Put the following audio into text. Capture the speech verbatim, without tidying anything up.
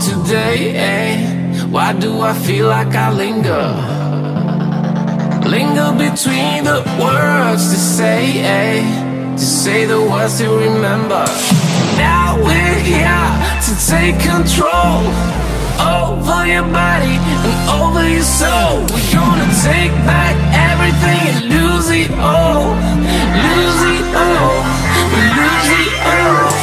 today? Why do I feel like I linger? Linger between the words to say, to say the words to remember. Now we're here to take control over your body and over your soul. We're gonna take back everything and lose it all. Lose it all. Lose it all.